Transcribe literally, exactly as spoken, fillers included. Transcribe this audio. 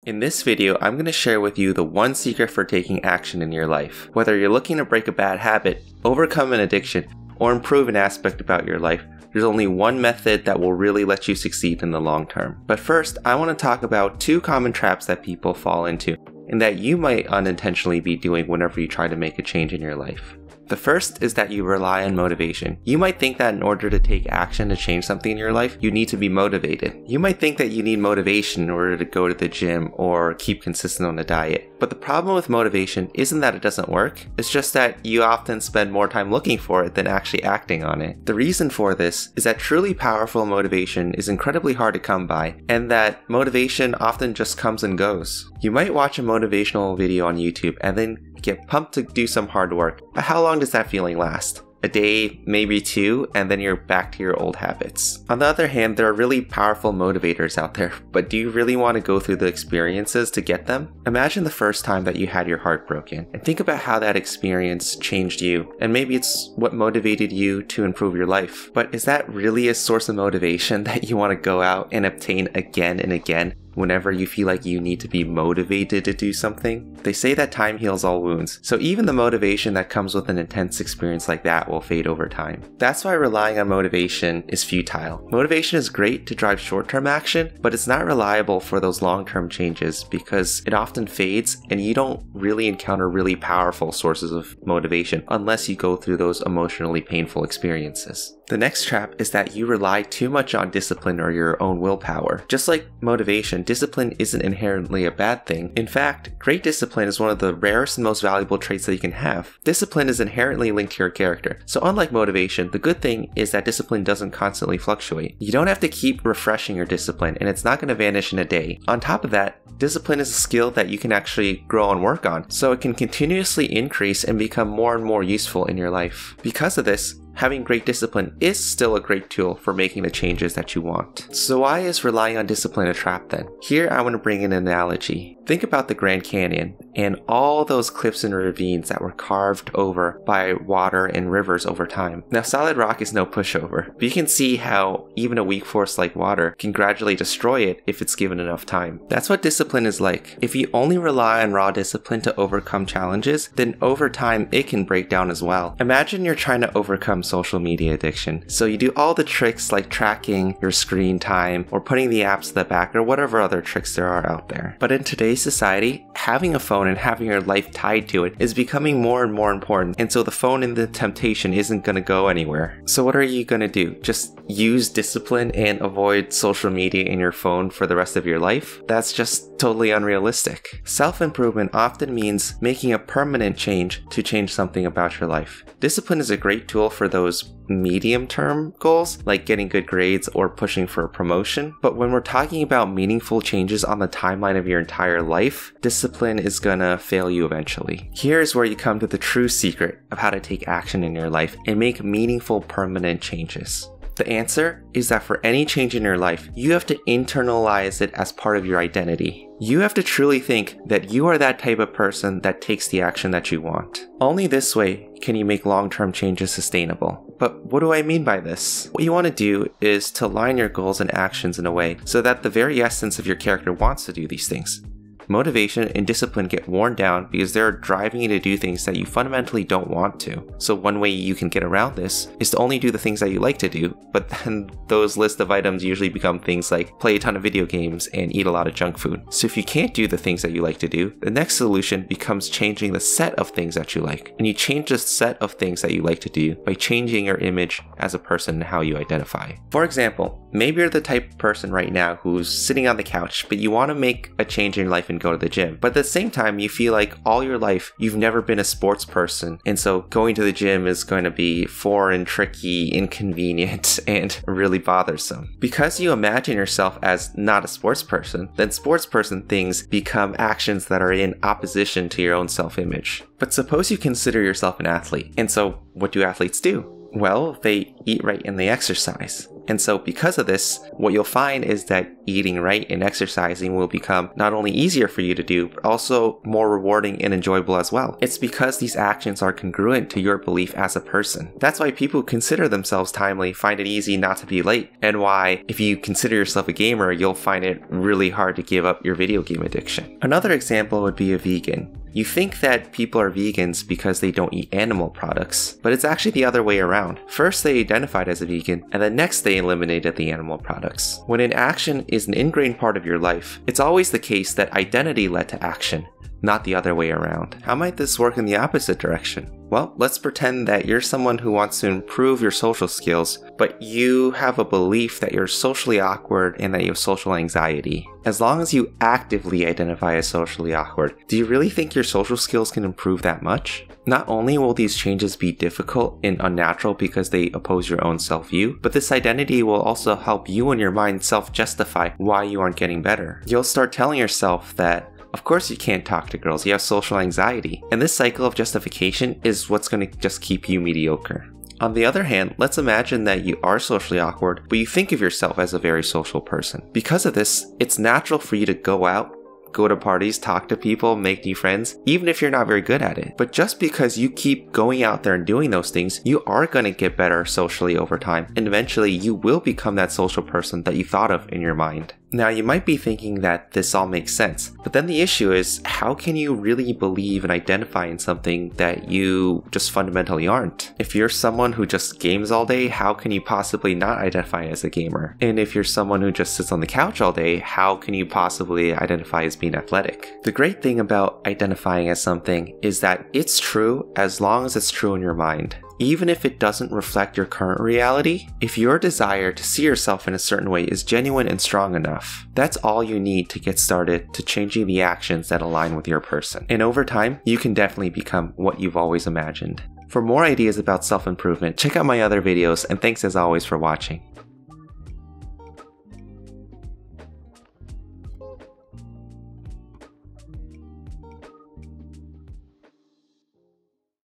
In this video, I'm going to share with you the one secret for taking action in your life. Whether you're looking to break a bad habit, overcome an addiction, or improve an aspect about your life, there's only one method that will really let you succeed in the long term. But first, I want to talk about two common traps that people fall into, and that you might unintentionally be doing whenever you try to make a change in your life. The first is that you rely on motivation. You might think that in order to take action to change something in your life, you need to be motivated. You might think that you need motivation in order to go to the gym or keep consistent on a diet. But the problem with motivation isn't that it doesn't work, it's just that you often spend more time looking for it than actually acting on it. The reason for this is that truly powerful motivation is incredibly hard to come by, and that motivation often just comes and goes. You might watch a motivational video on YouTube and then get pumped to do some hard work, but how long does that feeling last? A day, maybe two, and then you're back to your old habits. On the other hand, there are really powerful motivators out there, but do you really want to go through the experiences to get them? Imagine the first time that you had your heart broken, and think about how that experience changed you, and maybe it's what motivated you to improve your life. But is that really a source of motivation that you want to go out and obtain again and again? Whenever you feel like you need to be motivated to do something? They say that time heals all wounds, so even the motivation that comes with an intense experience like that will fade over time. That's why relying on motivation is futile. Motivation is great to drive short-term action, but it's not reliable for those long-term changes because it often fades and you don't really encounter really powerful sources of motivation unless you go through those emotionally painful experiences. The next trap is that you rely too much on discipline or your own willpower. Just like motivation, discipline isn't inherently a bad thing. In fact, great discipline is one of the rarest and most valuable traits that you can have. Discipline is inherently linked to your character. So unlike motivation, the good thing is that discipline doesn't constantly fluctuate. You don't have to keep refreshing your discipline, and it's not going to vanish in a day. On top of that, discipline is a skill that you can actually grow and work on, so it can continuously increase and become more and more useful in your life. Because of this, having great discipline is still a great tool for making the changes that you want. So why is relying on discipline a trap then? Here I want to bring in an analogy. Think about the Grand Canyon and all those cliffs and ravines that were carved over by water and rivers over time. Now solid rock is no pushover, but you can see how even a weak force like water can gradually destroy it if it's given enough time. That's what discipline is like. If you only rely on raw discipline to overcome challenges, then over time it can break down as well. Imagine you're trying to overcome social media addiction. So you do all the tricks like tracking your screen time or putting the apps to the back or whatever other tricks there are out there. But in today's society, having a phone and having your life tied to it is becoming more and more important. And so the phone and the temptation isn't going to go anywhere. So what are you going to do? Just use discipline and avoid social media in your phone for the rest of your life? That's just totally unrealistic. Self-improvement often means making a permanent change to change something about your life. Discipline is a great tool for those medium-term goals, like getting good grades or pushing for a promotion. But when we're talking about meaningful changes on the timeline of your entire life, discipline is gonna fail you eventually. Here's where you come to the true secret of how to take action in your life and make meaningful, permanent changes. The answer is that for any change in your life, you have to internalize it as part of your identity. You have to truly think that you are that type of person that takes the action that you want. Only this way can you make long-term changes sustainable. But what do I mean by this? What you want to do is to align your goals and actions in a way so that the very essence of your character wants to do these things. Motivation and discipline get worn down because they're driving you to do things that you fundamentally don't want to. So one way you can get around this is to only do the things that you like to do, but then those list of items usually become things like play a ton of video games and eat a lot of junk food. So if you can't do the things that you like to do, the next solution becomes changing the set of things that you like. And you change the set of things that you like to do by changing your image as a person and how you identify. For example, maybe you're the type of person right now who's sitting on the couch, but you want to make a change in your life and go to the gym. But at the same time, you feel like all your life you've never been a sports person, and so going to the gym is going to be foreign, tricky, inconvenient, and really bothersome. Because you imagine yourself as not a sports person, then sports person things become actions that are in opposition to your own self-image. But suppose you consider yourself an athlete, and so what do athletes do? Well, they eat right and they exercise. And so because of this, what you'll find is that eating right and exercising will become not only easier for you to do, but also more rewarding and enjoyable as well. It's because these actions are congruent to your belief as a person. That's why people who consider themselves timely find it easy not to be late, and why if you consider yourself a gamer, you'll find it really hard to give up your video game addiction. Another example would be a vegan. You think that people are vegans because they don't eat animal products, but it's actually the other way around. First they identified as a vegan, and then next they eliminated the animal products. When an action is an ingrained part of your life, it's always the case that identity led to action, not the other way around. How might this work in the opposite direction? Well, let's pretend that you're someone who wants to improve your social skills, but you have a belief that you're socially awkward and that you have social anxiety. As long as you actively identify as socially awkward, do you really think your social skills can improve that much? Not only will these changes be difficult and unnatural because they oppose your own self-view, but this identity will also help you in your mind self-justify why you aren't getting better. You'll start telling yourself that of course you can't talk to girls, you have social anxiety. And this cycle of justification is what's going to just keep you mediocre. On the other hand, let's imagine that you are socially awkward, but you think of yourself as a very social person. Because of this, it's natural for you to go out, go to parties, talk to people, make new friends, even if you're not very good at it. But just because you keep going out there and doing those things, you are going to get better socially over time. And eventually you will become that social person that you thought of in your mind. Now you might be thinking that this all makes sense, but then the issue is, how can you really believe and identify in something that you just fundamentally aren't? If you're someone who just games all day, how can you possibly not identify as a gamer? And if you're someone who just sits on the couch all day, how can you possibly identify as being athletic? The great thing about identifying as something is that it's true as long as it's true in your mind. Even if it doesn't reflect your current reality, if your desire to see yourself in a certain way is genuine and strong enough, that's all you need to get started to changing the actions that align with your person. And over time, you can definitely become what you've always imagined. For more ideas about self-improvement, check out my other videos, and thanks as always for watching.